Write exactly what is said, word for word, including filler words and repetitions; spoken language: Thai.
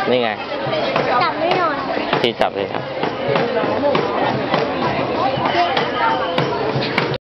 นี่ไงจับไม่หน่อยที่จับเลยครับ